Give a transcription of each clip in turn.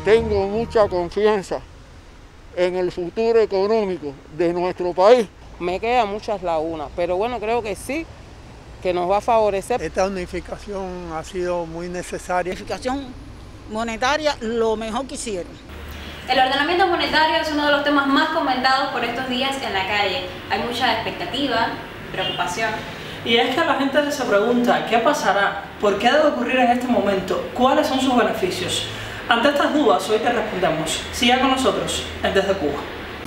tengo mucha confianza en el futuro económico de nuestro país. Me quedan muchas lagunas, pero bueno, creo que sí, que nos va a favorecer. Esta unificación ha sido muy necesaria. Unificación monetaria, lo mejor que hicieron. El ordenamiento monetario es uno de los temas más comentados por estos días en la calle. Hay mucha expectativa, preocupación. Y es que la gente se pregunta, ¿qué pasará? ¿Por qué debe ocurrir en este momento? ¿Cuáles son sus beneficios? Ante estas dudas, hoy te respondemos. Siga con nosotros en Desde Cuba.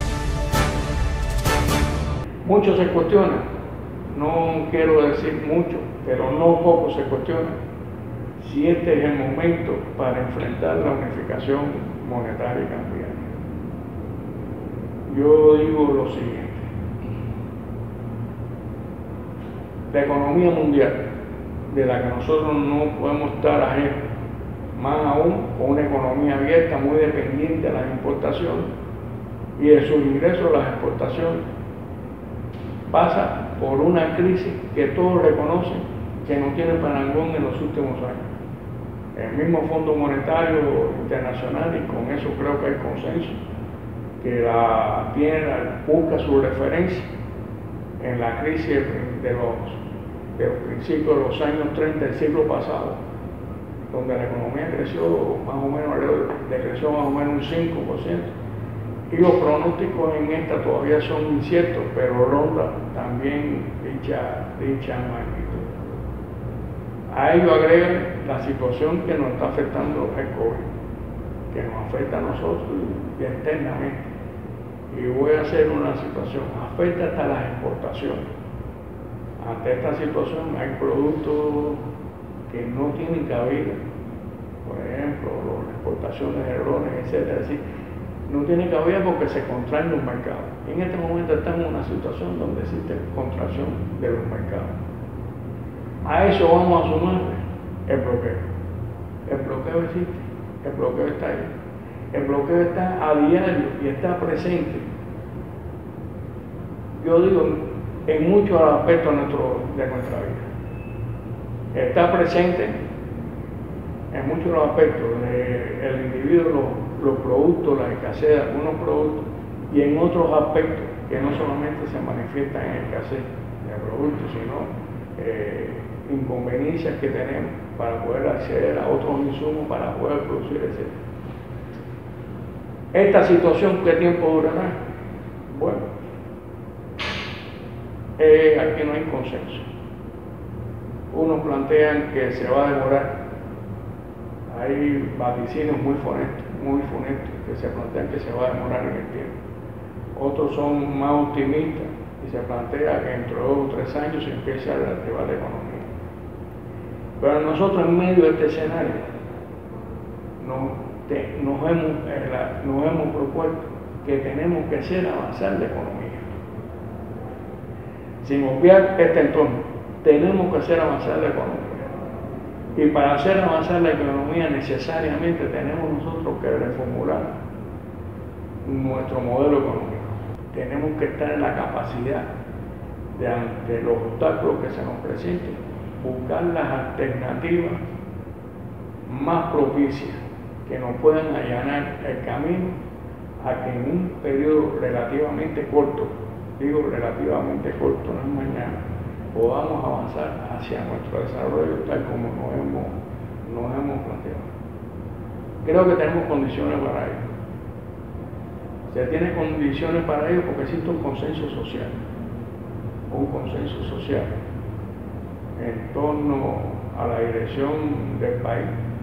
Muchos se cuestionan, no quiero decir mucho, pero no poco se cuestionan si este es el momento para enfrentar la unificación monetaria y cambiaria. Yo digo lo siguiente. La economía mundial, de la que nosotros no podemos estar ajenos, más aún con una economía abierta muy dependiente de las importaciones y de sus ingresos a las exportaciones, pasa por una crisis que todos reconocen que no tiene parangón en los últimos años. El mismo Fondo Monetario Internacional, y con eso creo que hay consenso, que la tiene, busca su referencia en la crisis de los principios de los años 30 del siglo pasado, donde la economía creció más o menos, decreció más o menos un 5%, y los pronósticos en esta todavía son inciertos, pero ronda también dicha magnitud. A ello agrega la situación que nos está afectando el COVID, que nos afecta a nosotros y externamente. Y voy a hacer una situación, afecta hasta las exportaciones. Ante esta situación hay productos que no tienen cabida, por ejemplo, las exportaciones de drones, etcétera, así, no tienen cabida porque se contraen los mercados. En este momento estamos en una situación donde existe contracción de los mercados. A eso vamos a sumar el bloqueo. El bloqueo existe, el bloqueo está ahí. El bloqueo está a diario y está presente. Yo digo, en muchos aspectos de nuestra vida. Está presente en muchos aspectos del individuo, los productos, la escasez de algunos productos, y en otros aspectos que no solamente se manifiestan en escasez de productos, sino inconveniencias que tenemos para poder acceder a otros insumos, para poder producir, etc. Esta situación, ¿qué tiempo durará? Bueno, aquí no hay consenso. Unos plantean que se va a demorar. Hay vaticinios muy funestos que se plantean que se va a demorar en el tiempo. Otros son más optimistas y se plantea que dentro de 2 o 3 años se empiece a reactivar la economía. Pero nosotros en medio de este escenario nos hemos propuesto que tenemos que hacer avanzar la economía. Sin obviar este entorno, tenemos que hacer avanzar la economía. Y para hacer avanzar la economía necesariamente tenemos nosotros que reformular nuestro modelo económico. Tenemos que estar en la capacidad de, ante los obstáculos que se nos presenten, buscar las alternativas más propicias que nos puedan allanar el camino a que en un periodo relativamente corto, digo relativamente corto, no es mañana, podamos avanzar hacia nuestro desarrollo tal como nos hemos planteado. Creo que tenemos condiciones para ello. Se tiene condiciones para ello porque existe un consenso social en torno a la dirección del país.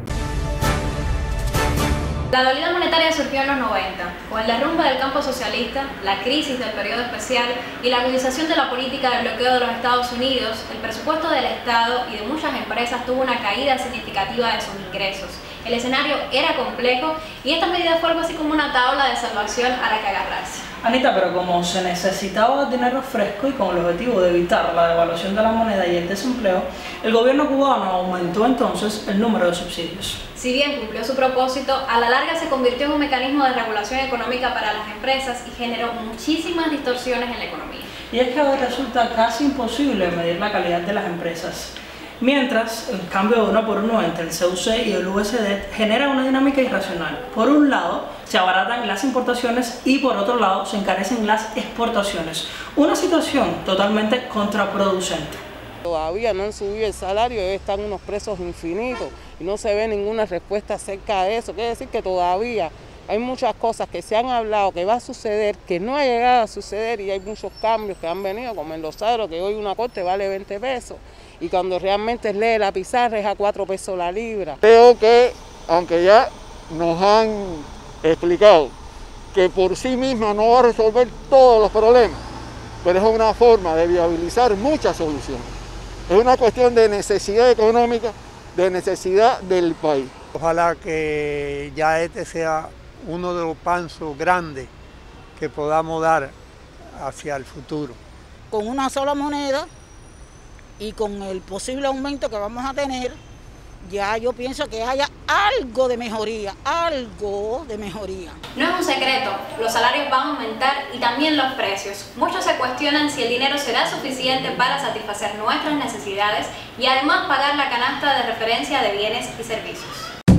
La dualidad monetaria surgió en los 90, con el derrumbe del campo socialista, la crisis del periodo especial y la agudización de la política de bloqueo de los Estados Unidos. El presupuesto del Estado y de muchas empresas tuvo una caída significativa de sus ingresos. El escenario era complejo y esta medida fue algo así como una tabla de salvación a la que agarrarse. Anita, pero como se necesitaba dinero fresco y con el objetivo de evitar la devaluación de la moneda y el desempleo, el gobierno cubano aumentó entonces el número de subsidios. Si bien cumplió su propósito, a la larga se convirtió en un mecanismo de regulación económica para las empresas y generó muchísimas distorsiones en la economía. Y es que ahora resulta casi imposible medir la calidad de las empresas. Mientras, el cambio de 1 por 1 entre el CUC y el USD genera una dinámica irracional. Por un lado, se abaratan las importaciones y por otro lado, se encarecen las exportaciones. Una situación totalmente contraproducente. Todavía no han subido el salario, están unos precios infinitos y no se ve ninguna respuesta acerca de eso. Quiere decir que todavía hay muchas cosas que se han hablado que va a suceder, que no ha llegado a suceder, y hay muchos cambios que han venido, como en los agros, que hoy una corte vale 20 pesos y cuando realmente lee la pizarra es a 4 pesos la libra. Creo que, aunque ya nos han explicado que por sí misma no va a resolver todos los problemas, pero es una forma de viabilizar muchas soluciones. Es una cuestión de necesidad económica, de necesidad del país. Ojalá que ya este sea uno de los pasos grandes que podamos dar hacia el futuro. Con una sola moneda y con el posible aumento que vamos a tener, ya yo pienso que haya algo de mejoría, No es un secreto, los salarios van a aumentar y también los precios. Muchos se cuestionan si el dinero será suficiente para satisfacer nuestras necesidades y además pagar la canasta de referencia de bienes y servicios.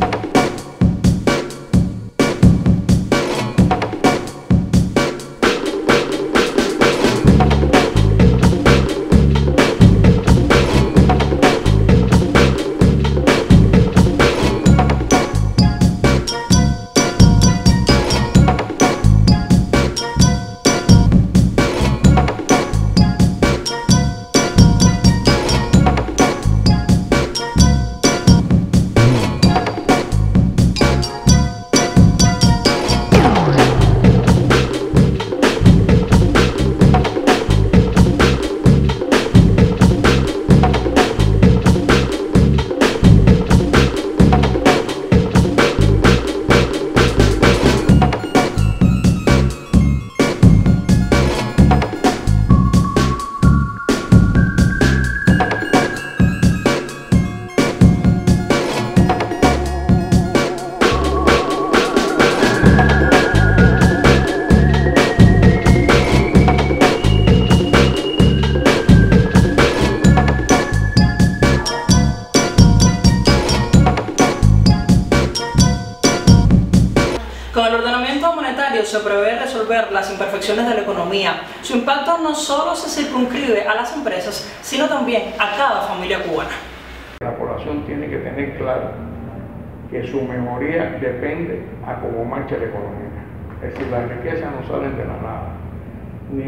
Con el ordenamiento monetario se prevé resolver las imperfecciones de la economía. Su impacto no solo se circunscribe a las empresas, sino también a cada familia cubana. La población tiene que tener claro que su mejoría depende a cómo marcha la economía. Es decir, las riquezas no salen de la nada, ni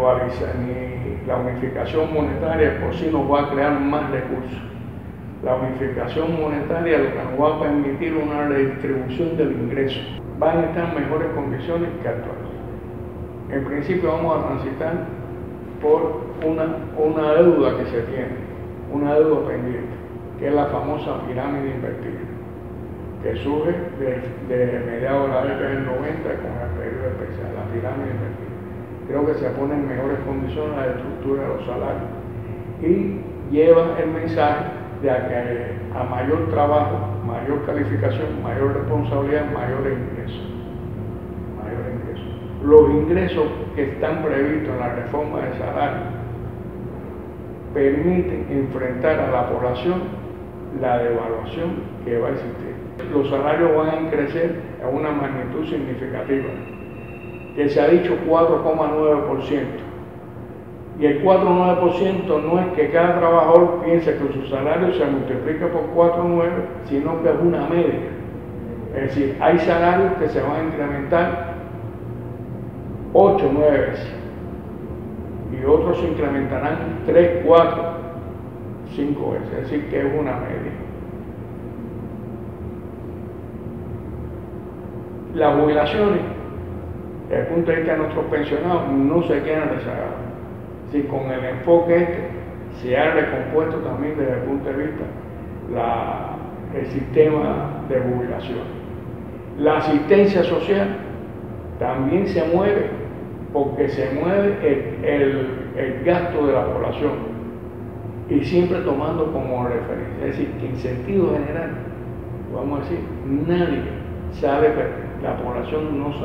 la unificación monetaria por sí nos va a crear más recursos. La unificación monetaria lo que nos va a permitir una redistribución del ingreso. Van a estar en mejores condiciones que actuales. En principio vamos a transitar por una deuda que se tiene, una deuda pendiente, que es la famosa pirámide invertida, que surge de mediados de la década del 90 con el periodo especial, la pirámide invertida. Creo que se pone en mejores condiciones la estructura de los salarios y lleva el mensaje de que a mayor trabajo, mayor calificación, mayor responsabilidad, mayores ingresos. Los ingresos que están previstos en la reforma del salario permiten enfrentar a la población la devaluación que va a existir. Los salarios van a crecer a una magnitud significativa, que se ha dicho 4,9%. Y el 4,9% no es que cada trabajador piense que su salario se multiplica por 4,9, sino que es una media. Es decir, hay salarios que se van a incrementar 8, 9 veces. Y otros se incrementarán 3, 4, 5 veces. Es decir, que es una media. Las jubilaciones, desde el punto de vista de nuestros pensionados, no se quedan rezagados. Si con el enfoque se ha recompuesto también desde el punto de vista el sistema de jubilación. La asistencia social también se mueve porque se mueve el gasto de la población y siempre tomando como referencia. Es decir, que en sentido general, vamos a decir, nadie sale perdiendo. La población no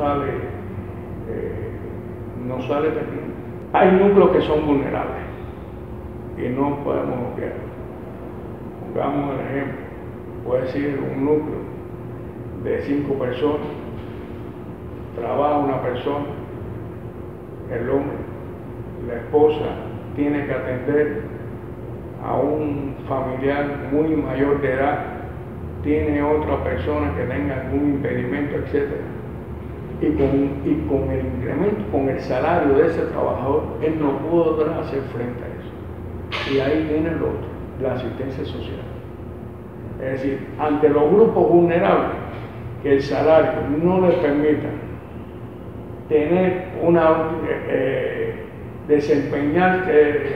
sale perdiendo. Hay núcleos que son vulnerables y no podemos obviar. pongamos el ejemplo, puede ser un núcleo de 5 personas, trabaja una persona, el hombre, la esposa tiene que atender a un familiar muy mayor de edad, tiene otra persona que tenga algún impedimento, etc. Y con el incremento, con el salario de ese trabajador, él no podrá hacer frente a eso. Y ahí viene lo otro, la asistencia social. Es decir, ante los grupos vulnerables, que el salario no les permita tener desempeñar,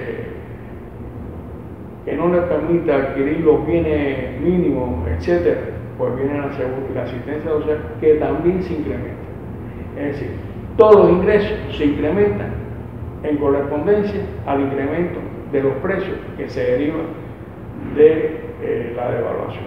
que no les permita adquirir los bienes mínimos, etc., pues viene la asistencia social, que también se incrementa. Es decir, todos los ingresos se incrementan en correspondencia al incremento de los precios que se derivan de la devaluación.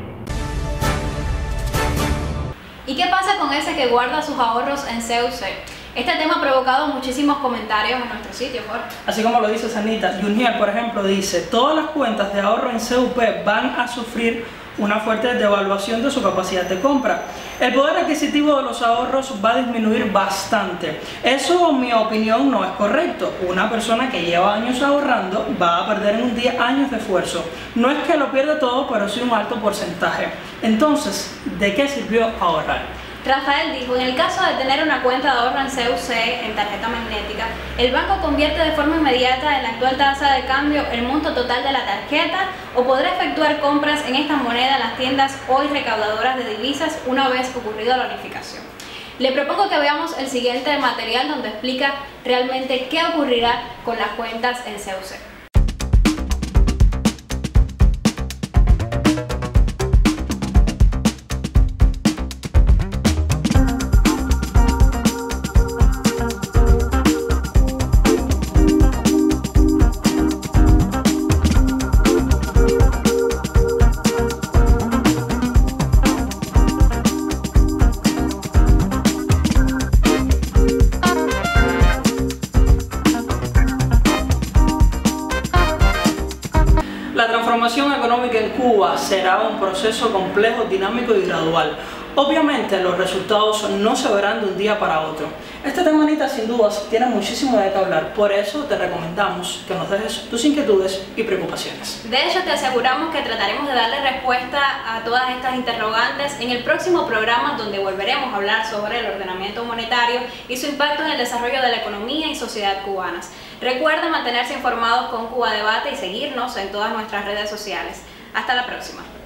¿Y qué pasa con ese que guarda sus ahorros en CUC? Este tema ha provocado muchísimos comentarios en nuestro sitio, Jorge. Así como lo dice Sanita, Juniel, por ejemplo, dice: todas las cuentas de ahorro en CUP van a sufrir una fuerte devaluación de su capacidad de compra. El poder adquisitivo de los ahorros va a disminuir bastante. Eso, en mi opinión, no es correcto. Una persona que lleva años ahorrando va a perder en un día años de esfuerzo. No es que lo pierda todo, pero sí un alto porcentaje. Entonces, ¿de qué sirvió ahorrar? Rafael dijo: en el caso de tener una cuenta de ahorro en CUC, en tarjeta magnética, el banco convierte de forma inmediata en la actual tasa de cambio el monto total de la tarjeta, o podrá efectuar compras en esta moneda en las tiendas hoy recaudadoras de divisas una vez ocurrido la unificación. Le propongo que veamos el siguiente material donde explica realmente qué ocurrirá con las cuentas en CUC. La transformación económica en Cuba será un proceso complejo, dinámico y gradual. Obviamente los resultados no se verán de un día para otro. Este tema, Anita, sin dudas tiene muchísimo de qué hablar, por eso te recomendamos que nos dejes tus inquietudes y preocupaciones. De hecho, te aseguramos que trataremos de darle respuesta a todas estas interrogantes en el próximo programa, donde volveremos a hablar sobre el ordenamiento monetario y su impacto en el desarrollo de la economía y sociedad cubanas. Recuerda mantenerse informados con Cuba Debate y seguirnos en todas nuestras redes sociales. Hasta la próxima.